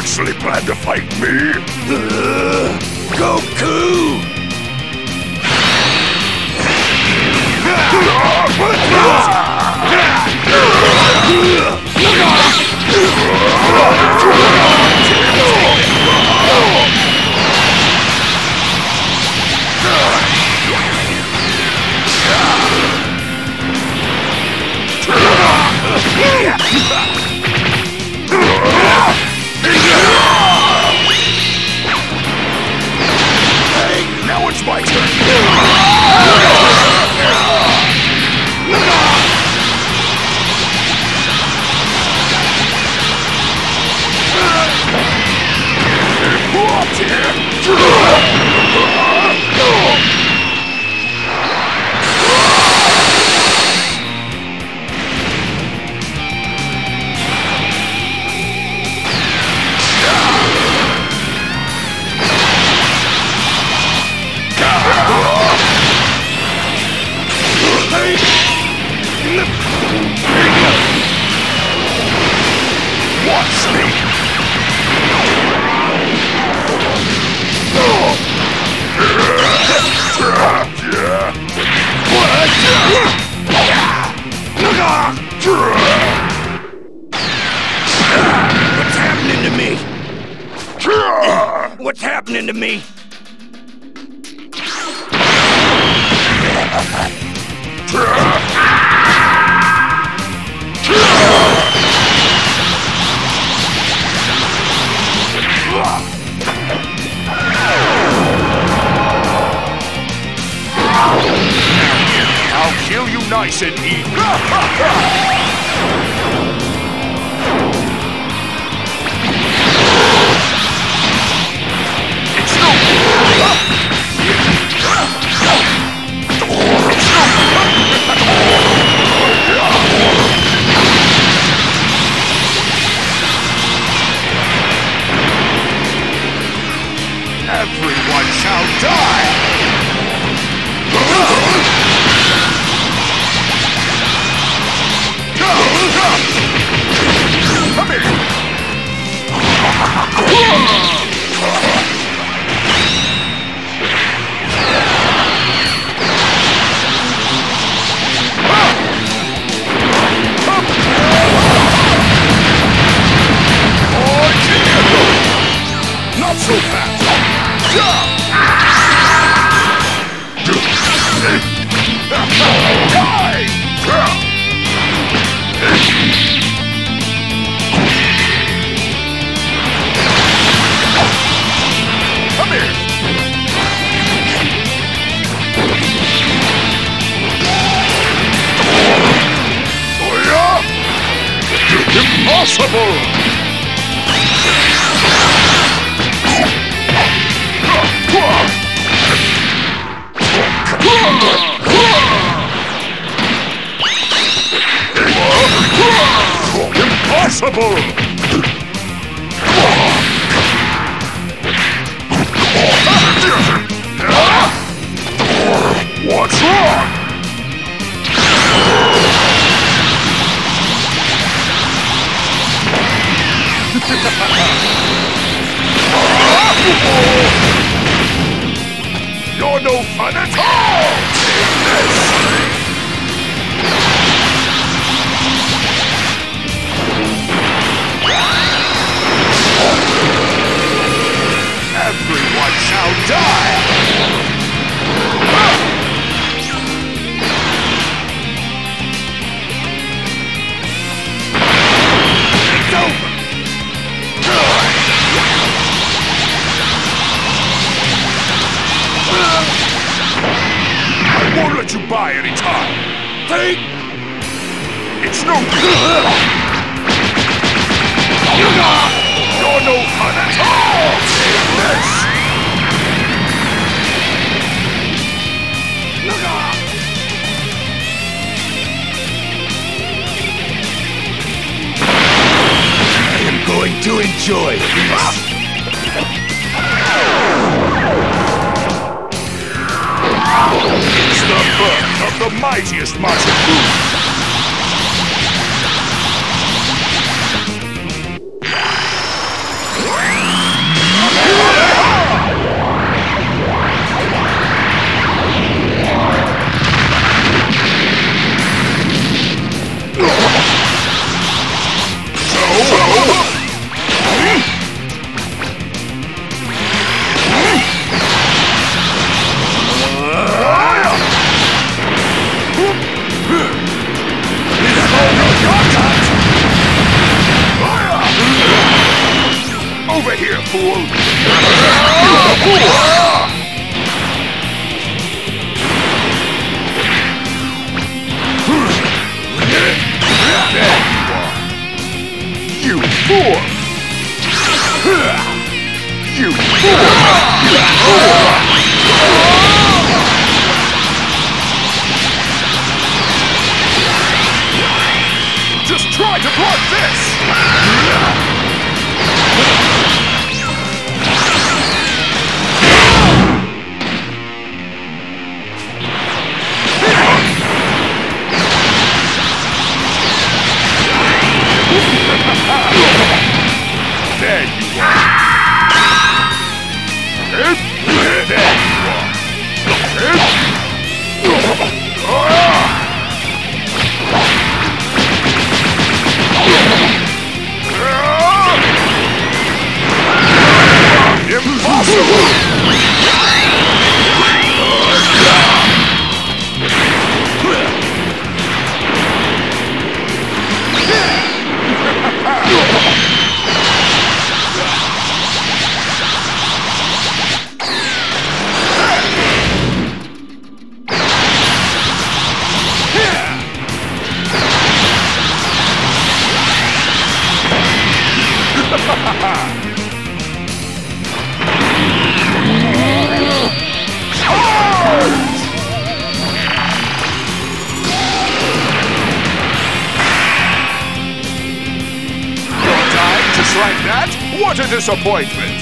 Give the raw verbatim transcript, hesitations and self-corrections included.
actually plan to fight me? Uh, Goku! Hey, now it's my turn. Watch me! What's happening to me? What's happening to me? I'll kill you nice and easy. It's no Everyone shall die! Come here! Not so fast! Come here! Oh yeah? Impossible! Impossible! What's wrong? You're no fun at all! Take this! Everyone shall die! It's over! I won't let you buy any time! Take! It's no good! You're no fun at all! Take this! I am going to enjoy this! It's the birth of the mightiest Majin Buu! You're dying just like that? What a disappointment!